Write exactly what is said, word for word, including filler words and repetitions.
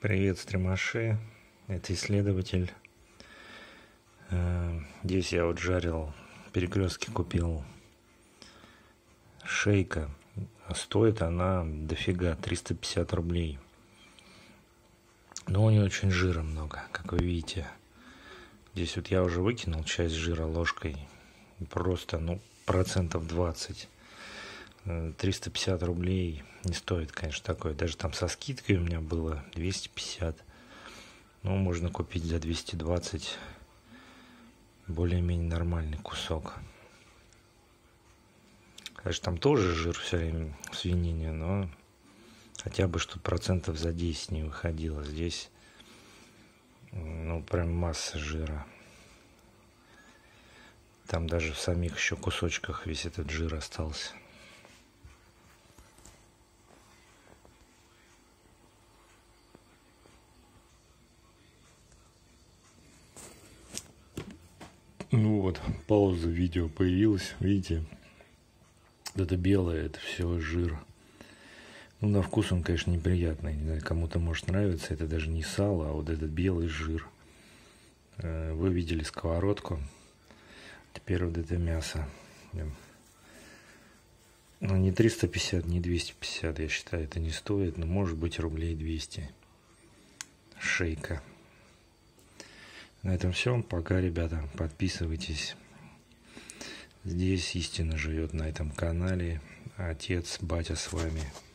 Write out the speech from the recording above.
Привет, стримаши. Это исследователь. Здесь я вот жарил, в Перекрестке купил шейка. Стоит она дофига, триста пятьдесят рублей. Но у нее очень жира много, как вы видите. Здесь вот я уже выкинул часть жира ложкой. Просто, ну, процентов двадцать. триста пятьдесят рублей не стоит, конечно, такое. Даже там со скидкой у меня было двести пятьдесят. Ну, можно купить за двести двадцать более-менее нормальный кусок. Конечно, там тоже жир все время в свинине, но хотя бы что процентов за десять не выходило. Здесь, ну, прям масса жира. Там даже в самих еще кусочках весь этот жир остался. Ну вот, пауза видео появилась, видите, это белое, это все жир. Ну, на вкус он, конечно, неприятный, не знаю, кому-то может нравиться, это даже не сало, а вот этот белый жир. Вы видели сковородку, теперь вот это мясо. Ну, не триста пятьдесят, не двести пятьдесят, я считаю, это не стоит, но может быть рублей двести. Шейка. На этом все. Пока, ребята. Подписывайтесь. Здесь истина живет на этом канале. Отец, батя с вами.